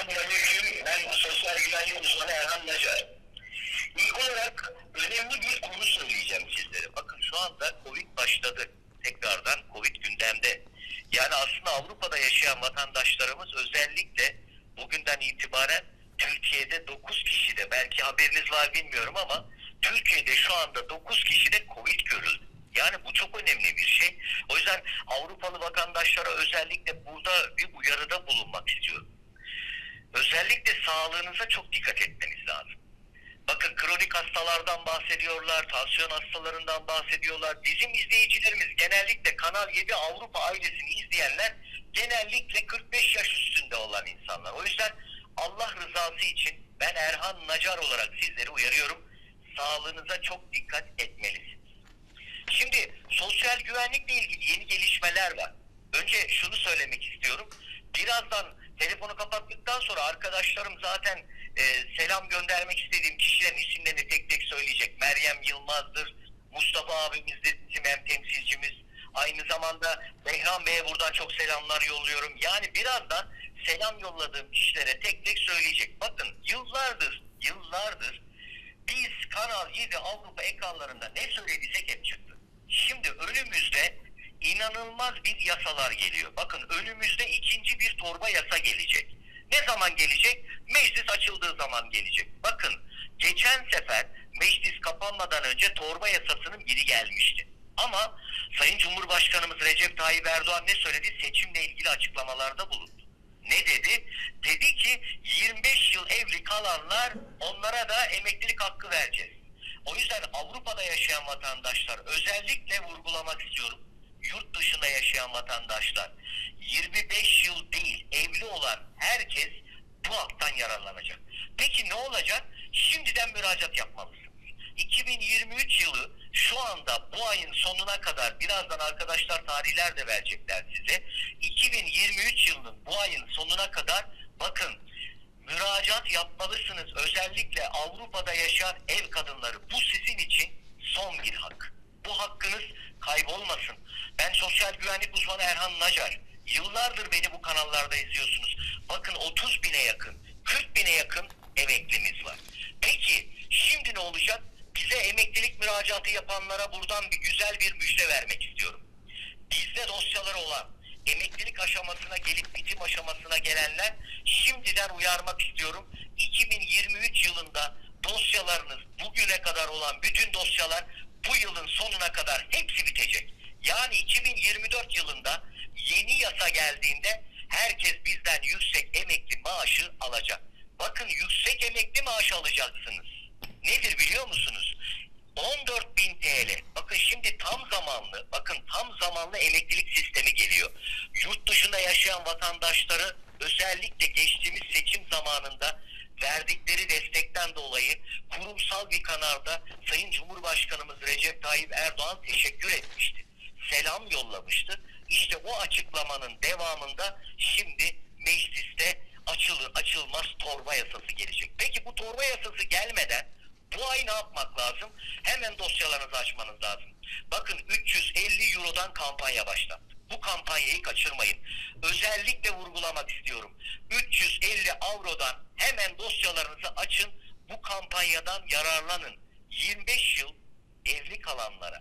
Selamünaleyküm. Ben sosyal güvenlik uzmanı Erhan Nacar. İlk olarak önemli bir konu söyleyeceğim sizlere. Bakın şu anda Covid başladı. Tekrardan Covid gündemde. Yani aslında Avrupa'da yaşayan vatandaşlarımız özellikle bugünden itibaren Türkiye'de 9 kişide, belki haberiniz var bilmiyorum ama Türkiye'de şu anda 9 kişide Covid görüldü. Yani bu çok önemli bir şey. O yüzden Avrupalı vatandaşlara özellikle burada bir uyarıda bulunmak istiyorum. Özellikle sağlığınıza çok dikkat etmeniz lazım. Bakın kronik hastalardan bahsediyorlar, tansiyon hastalarından bahsediyorlar. Bizim izleyicilerimiz genellikle Kanal 7 Avrupa ailesini izleyenler genellikle 45 yaş üstünde olan insanlar. O yüzden Allah rızası için ben Erhan Nacar olarak sizleri uyarıyorum. Sağlığınıza çok dikkat etmelisiniz. Şimdi sosyal güvenlikle ilgili yeni gelişmeler var. Önce şunu söylemek istiyorum. Birazdan telefonu kapattıktan sonra arkadaşlarım zaten selam göndermek istediğim kişilerin isimlerini tek tek söyleyecek. Meryem Yılmaz'dır, Mustafa abimiz de bizim hem temsilcimiz. Aynı zamanda Behram Bey'e buradan çok selamlar yolluyorum. Yani birazdan selam yolladığım kişilere tek tek söyleyecek. Bakın yıllardır biz Kanal 7 Avrupa ekranlarında ne söylediysek hep çıktı. Şimdi önümüzde inanılmaz bir yasalar geliyor. Bakın önümüzde ikinci bir torba yasa gelecek. Ne zaman gelecek? Meclis açıldığı zaman gelecek. Bakın geçen sefer meclis kapanmadan önce torba yasasının biri gelmişti. Ama Sayın Cumhurbaşkanımız Recep Tayyip Erdoğan ne söyledi? Seçimle ilgili açıklamalarda bulundu. Ne dedi? Dedi ki 25 yıl evli kalanlar, onlara da emeklilik hakkı vereceğiz. O yüzden Avrupa'da yaşayan vatandaşlar, özellikle vurgulamak istiyorum. Yurt dışında yaşayan vatandaşlar 25 yıl değil, evli olan herkes bu haktan yararlanacak. Peki ne olacak? Şimdiden müracaat yapmalısınız. 2023 yılı şu anda bu ayın sonuna kadar, birazdan arkadaşlar tarihler de verecekler size. 2023 yılının bu ayın sonuna kadar bakın müracaat yapmalısınız. Özellikle Avrupa'da yaşayan ev kadınları, bu sizin için son bir hak. Bu hakkınız kaybolmasın. Ben sosyal güvenlik uzmanı Erhan Nacar. Yıllardır beni bu kanallarda izliyorsunuz. Bakın 30 bine yakın, 40 bine yakın emeklimiz var. Peki şimdi ne olacak? Bize emeklilik müracaatı yapanlara buradan bir güzel bir müjde vermek istiyorum. Bizde dosyaları olan, emeklilik aşamasına gelip bitim aşamasına gelenler, şimdiden uyarmak istiyorum. 2023 yılında dosyalarınız, bugüne kadar olan bütün dosyalar bu yılın sonuna kadar hepsi bitecek. Yani 2024 yılında yeni yasa geldiğinde herkes bizden yüksek emekli maaşı alacak. Bakın yüksek emekli maaşı alacaksınız. Nedir biliyor musunuz? 14.000 TL. Bakın şimdi tam zamanlı emeklilik sistemi geliyor. Yurt dışında yaşayan vatandaşları özellikle geçtiğimiz seçim zamanında verdikleri destekten dolayı kurumsal bir kanalda Sayın Cumhurbaşkanımız Recep Tayyip Erdoğan teşekkür etmişti. Selam yollamıştı. İşte o açıklamanın devamında şimdi mecliste açılır açılmaz torba yasası gelecek. Peki bu torba yasası gelmeden bu ay ne yapmak lazım? Hemen dosyalarınızı açmanız lazım. Bakın 350 Euro'dan kampanya başlattı. Bu kampanyayı kaçırmayın. Özellikle vurgulamak istiyorum. 350 Avro'dan hemen dosyalarınızı açın. Bu kampanyadan yararlanın. 25 yıl evli kalanlara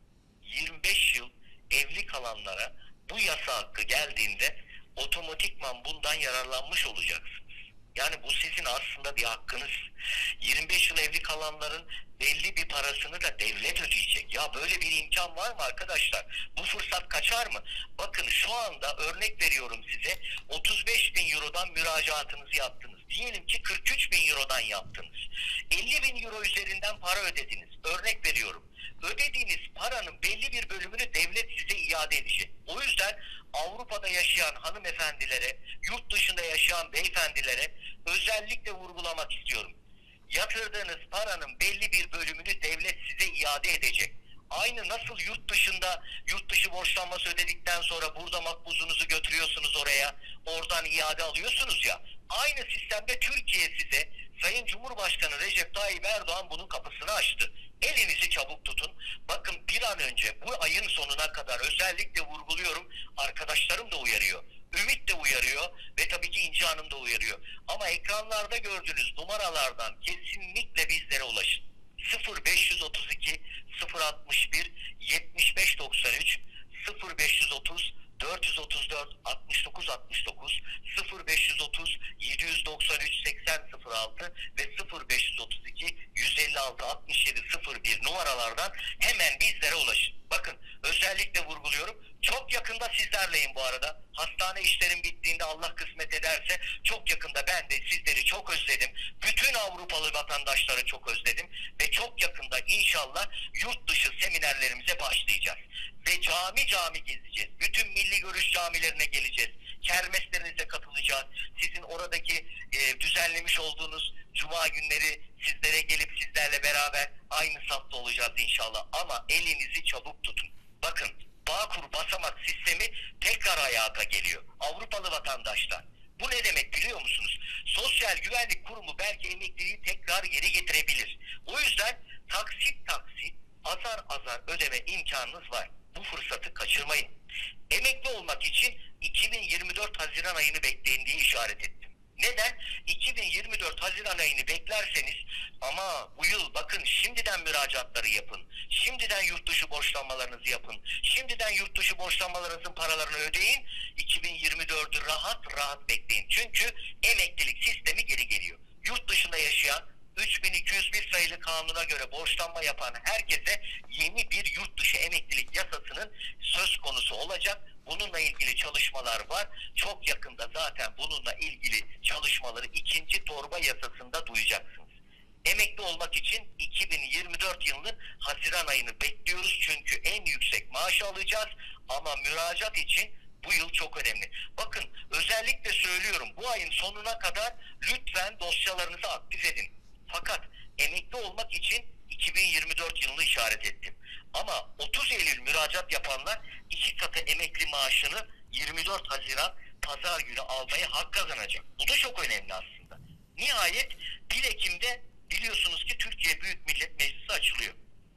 25 yıl evli kalanlara bu yasa hakkı geldiğinde otomatikman bundan yararlanmış olacaksınız. Yani bu sizin aslında bir hakkınız. 25 yıl evli kalanların belli bir parasını da devlet ödeyecek. Ya böyle bir imkan var mı arkadaşlar? Bu fırsat kaçar mı? Bakın şu anda örnek veriyorum size. 35 bin Euro'dan müracaatınızı yaptınız. Diyelim ki 43 bin Euro'dan yaptınız. 50 bin Euro üzerinden para ödediniz. Örnek veriyorum. Ödediğiniz paranın belli bir bölümünü devlet size iade edecek. O yüzden Avrupa'da yaşayan hanımefendilere, yurt dışında yaşayan beyefendilere özellikle vurgulamak istiyorum. Yatırdığınız paranın belli bir bölümünü devlet size iade edecek. Aynı nasıl yurt dışı borçlanması ödedikten sonra burada makbuzunuzu götürüyorsunuz oraya, oradan iade alıyorsunuz ya. Aynı sistemde Türkiye size Sayın Cumhurbaşkanı Recep Tayyip Erdoğan bunun kapısını açtı. Elinizi çabuk tutun. Bakın bir an önce bu ayın sonuna kadar özellikle vurguluyorum. Arkadaşlarım da uyarıyor. Ümit de uyarıyor ve tabii ki İnci Hanım da uyarıyor. Ama ekranlarda gördüğünüz numaralardan kesinlikle bizlere ulaşın. 0532 061 7593 0530 434 69 69 0530 793 8006 ve 0532 156 67 01 numaralardan hemen bizlere ulaşın. Bakın özellikle vurguluyorum. Çok yakında sizlerleyim bu arada. Hastane işlerim bittiğinde Allah kısmet ederse çok yakında ben de sizleri çok özledim. Bütün Avrupalı vatandaşları çok özledim. Ve çok yakında inşallah yurt dışı seminerlerimize başlayacağız. Ve cami cami gezeceğiz. Bütün milli görüş camilerine geleceğiz. Kermeslerinize katılacağız. Sizin oradaki düzenlemiş olduğunuz cuma günleri sizlere gelip sizlerle beraber aynı safta olacağız inşallah. Ama elinizi çabuk tutun. Bakın Bağkur basamak sistemi tekrar hayata geliyor. Avrupalı vatandaşlar. Bu ne demek biliyor musunuz? Sosyal Güvenlik Kurumu belki emekliliği tekrar geri getirebilir. O yüzden taksit taksit azar azar ödeme imkanınız var. Bu fırsatı kaçırmayın. Emekli olmak için 2024 Haziran ayını bekleyin diye işaret ettim. Neden? 2024 Haziran ayını beklerseniz ama bu yıl bakın şimdiden müracaatları yapın. Şimdiden yurt dışı borçlanmalarınızı yapın. Şimdiden yurt dışı borçlanmalarınızın paralarını ödeyin. 2024'ü rahat rahat bekleyin. Çünkü emeklilik sistemi geri geliyor. Yurt dışında yaşayan 3201 sayılı kanuna göre borçlanma yapan herkese yeni bir yurt dışı emeklilik yasasının söz konusu olacak. Bununla ilgili çalışmalar var. Çok yakında zaten bununla ilgili çalışmaları ikinci torba yasasında duyacaksınız. Emekli olmak için 2024 yılının Haziran ayını bekliyoruz. Çünkü en yüksek maaşı alacağız. Ama müracaat için bu yıl çok önemli. Bakın özellikle söylüyorum bu ayın sonuna kadar lütfen dosyalarınızı aktif edin. Fakat emekli olmak için 2024 yılını işaret ettim. Ama 30 Eylül müracaat yapanlar 2 katı emekli maaşını 24 Haziran Pazar günü almaya hak kazanacak. Bu da çok önemli aslında. Nihayet 1 Ekim'de biliyorsunuz ki Türkiye Büyük Millet Meclisi açılıyor.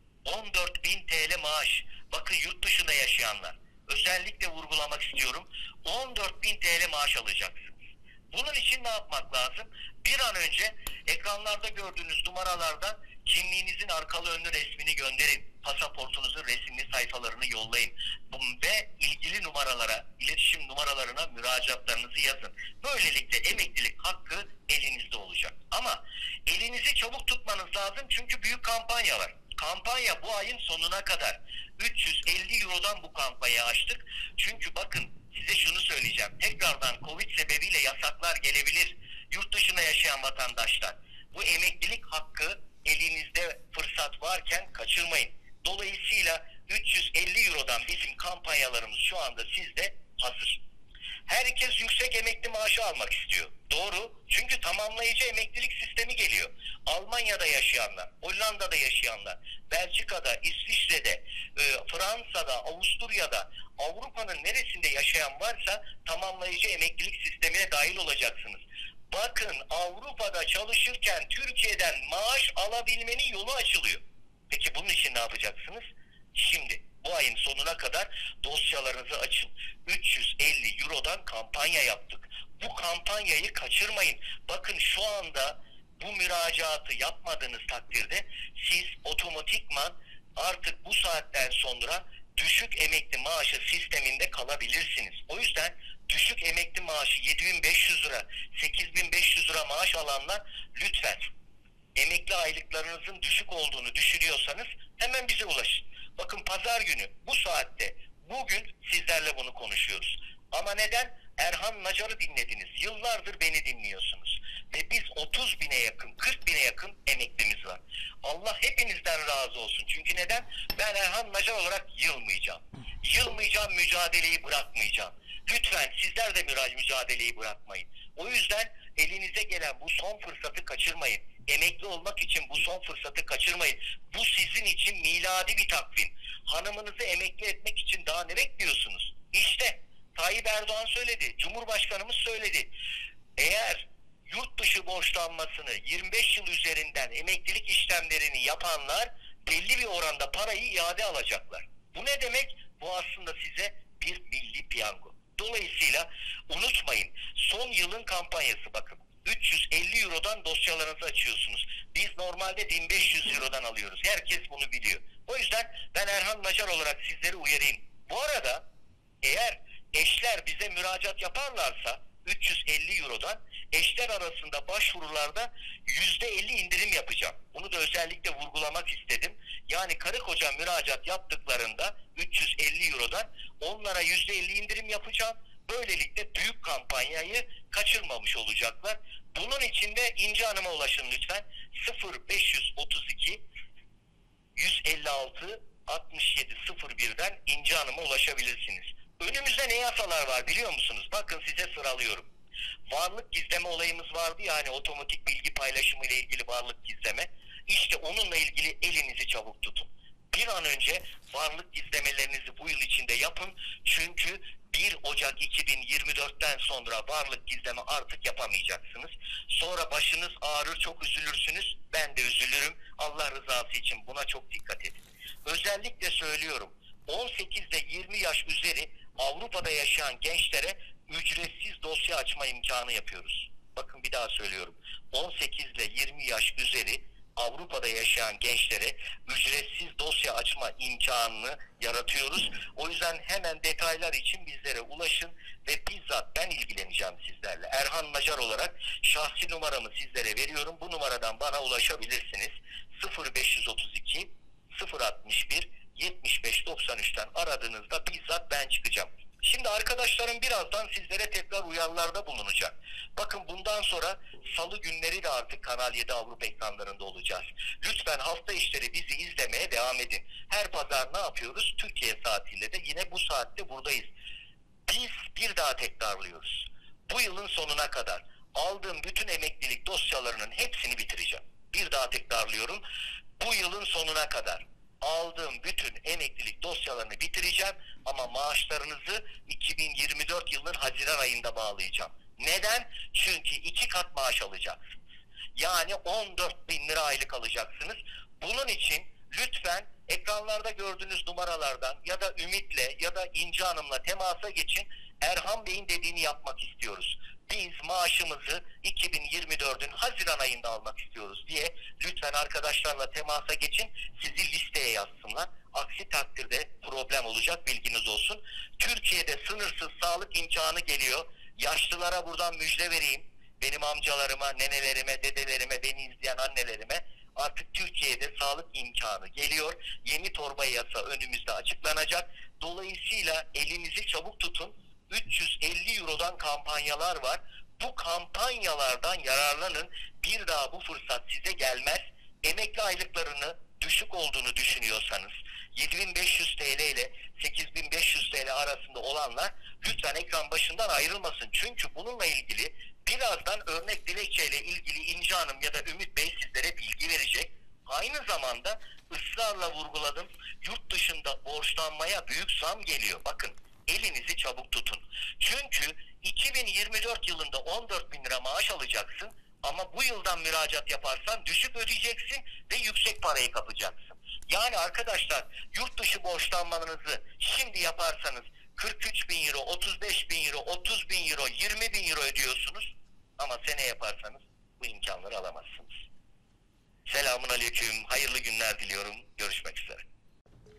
14.000 TL maaş. Bakın yurt dışında yaşayanlar. Özellikle vurgulamak istiyorum. 14.000 TL maaş alacaksınız. Bunun için ne yapmak lazım? Bir an önce ekranlarda gördüğünüz numaralardan kimliğinizin arkalı önlü resmini gönderin. Pasaportunuzun resimli sayfalarını yollayın. Ve ilgili numaralara, iletişim numaralarına müracaatlarınızı yazın. Böylelikle emeklilik hakkı elinizde olacak. Ama elinizi çabuk tutmanız lazım çünkü büyük kampanya var. Kampanya bu ayın sonuna kadar. 350 Euro'dan bu kampanyayı açtık. Çünkü bakın size şunu söyleyeceğim. Tekrardan Covid sebebiyle yasaklar gelebilir. Yurt dışında yaşayan vatandaşlar. Bu emeklilik hakkı elinizde fırsat varken kaçırmayın. Dolayısıyla 350 Euro'dan bizim kampanyalarımız şu anda sizde hazır. Herkes yüksek emekli maaşı almak istiyor. Doğru. Çünkü tamamlayıcı emeklilik sistemi geliyor. Almanya'da yaşayanlar, Hollanda'da yaşayanlar, Belçika'da, İsviçre'de, Fransa'da, Avusturya'da, Avrupa'nın neresinde yaşayan varsa tamamlayıcı emeklilik sistemine dahil olacaksınız. Bakın Avrupa'da çalışırken Türkiye'den maaş alabilmenin yolu açılıyor. Peki bunun için ne yapacaksınız? Şimdi bu ayın sonuna kadar dosyalarınızı açın. 350 Euro'dan kampanya yaptık. Bu kampanyayı kaçırmayın. Bakın şu anda bu müracaatı yapmadığınız takdirde siz otomatikman artık bu saatten sonra düşük emekli maaşı sisteminde kalabilirsiniz. O yüzden düşük emekli maaşı 7.500 lira, 8.500 lira maaş alanlar lütfen emekli aylıklarınızın düşük olduğunu düşünüyorsanız hemen bize ulaşın. Bakın pazar günü bu saatte bugün sizlerle bunu konuşuyoruz. Ama neden? Erhan Nacar'ı dinlediniz. Yıllardır beni dinliyorsunuz. Ve biz 30 bine yakın, 40 bine yakın emeklimiz var. Allah hepinizden razı olsun. Çünkü neden? Ben Erhan Nacar olarak yılmayacağım. Yılmayacağım, mücadeleyi bırakmayacağım. Lütfen sizler de mücadeleyi bırakmayın. O yüzden elinize gelen bu son fırsatı kaçırmayın. Emekli olmak için bu son fırsatı kaçırmayın. Bu sizin için miladi bir takvim. Hanımınızı emekli etmek için daha ne bekliyorsunuz? İşte Tayyip Erdoğan söyledi, Cumhurbaşkanımız söyledi. Eğer yurt dışı borçlanmasını 25 yıl üzerinden emeklilik işlemlerini yapanlar belli bir oranda parayı iade alacaklar. Bu ne demek? Bu aslında size bir milli piyango. Dolayısıyla unutmayın, son yılın kampanyası bakın. 350 Euro'dan dosyalarınızı açıyorsunuz. Biz normalde 1500 Euro'dan alıyoruz. Herkes bunu biliyor. O yüzden ben Erhan Nacar olarak sizleri uyarayım. Bu arada eğer eşler bize müracaat yaparlarsa 350 Euro'dan eşler arasında başvurularda %50 indirim yapacağım. Bunu da özellikle vurgulamak istedim. Yani karı koca müracaat yaptıklarında 350 Euro'dan onlara %50 indirim yapacağım. Böylelikle büyük kampanyayı kaçırmamış olacaklar. Bunun için de İnci Hanım'a ulaşın lütfen. 0532 156 6701'den İnci Hanım'a ulaşabilirsiniz. Önümüzde ne yasalar var biliyor musunuz? Bakın size sıralıyorum. Varlık gizleme olayımız vardı ya, hani otomatik bilgi paylaşımı ile ilgili varlık gizleme. İşte onunla ilgili elinizi çabuk tutun. Bir an önce varlık gizlemelerinizi bu yıl içinde yapın. Çünkü 1 Ocak 2024'ten sonra varlık gizleme artık yapamayacaksınız. Sonra başınız ağrır, çok üzülürsünüz. Ben de üzülürüm. Allah rızası için buna çok dikkat edin. Özellikle söylüyorum. 18 ile 20 yaş üzeri Avrupa'da yaşayan gençlere ücretsiz dosya açma imkanı yapıyoruz. Bakın bir daha söylüyorum. 18 ile 20 yaş üzeri Avrupa'da yaşayan gençlere ücretsiz dosya açma imkanını yaratıyoruz. O yüzden hemen detaylar için bizlere ulaşın ve bizzat ben ilgileneceğim sizlerle. Erhan Nacar olarak şahsi numaramı sizlere veriyorum. Bu numaradan bana ulaşabilirsiniz. 0532 061 7593'ten aradığınızda bizzat ben çıkacağım. Şimdi arkadaşlarım birazdan sizlere tekrar uyarılarda bulunacak. Bakın bundan sonra salı günleri de artık Kanal 7 Avrupa ekranlarında olacağız. Lütfen hafta içleri bizi izlemeye devam edin. Her pazar ne yapıyoruz? Türkiye saatiyle de yine bu saatte buradayız. Biz bir daha tekrarlıyoruz. Bu yılın sonuna kadar aldığım bütün emeklilik dosyalarının hepsini bitireceğim. Bir daha tekrarlıyorum. Bu yılın sonuna kadar aldığım bütün emeklilik dosyalarını bitireceğim ama maaşlarınızı 2024 yılının Haziran ayında bağlayacağım. Neden? Çünkü 2 kat maaş alacaksınız. Yani 14 bin lira aylık alacaksınız. Bunun için lütfen ekranlarda gördüğünüz numaralardan ya da Ümit'le ya da İnci Hanım'la temasa geçin. Erhan Bey'in dediğini yapmak istiyoruz. Biz maaşımızı 2024'ün Haziran ayında almak istiyoruz diye lütfen arkadaşlarla temasa geçin. Sizi listeye yazsınlar. Aksi takdirde problem olacak, bilginiz olsun. Türkiye'de sınırsız sağlık imkanı geliyor. Yaşlılara buradan müjde vereyim. Benim amcalarıma, nenelerime, dedelerime, beni izleyen annelerime artık Türkiye'de sağlık imkanı geliyor. Yeni torba yasa önümüzde açıklanacak. Dolayısıyla elinizi çabuk tutun. 350 Euro'dan kampanyalar var. Bu kampanyalardan yararlanın. Bir daha bu fırsat size gelmez. Emekli aylıklarını düşük olduğunu düşünüyorsanız 7.500 TL ile 8.500 TL arasında olanlar lütfen ekran başından ayrılmasın. Çünkü bununla ilgili birazdan örnek dilekçeyle ilgili İnci Hanım ya da Ümit Bey sizlere bilgi verecek. Aynı zamanda ısrarla vurguladım. Yurt dışında borçlanmaya büyük zam geliyor. Bakın elinizi çabuk tutun. Çünkü 2024 yılında 14 bin lira maaş alacaksın ama bu yıldan müracaat yaparsan düşük ödeyeceksin ve yüksek parayı kapacaksın. Yani arkadaşlar yurt dışı borçlanmanızı şimdi yaparsanız 43 bin euro, 35 bin euro, 30 bin euro, 20 bin euro ödüyorsunuz ama sene yaparsanız bu imkanları alamazsınız. Selamun aleyküm, hayırlı günler diliyorum, görüşmek üzere.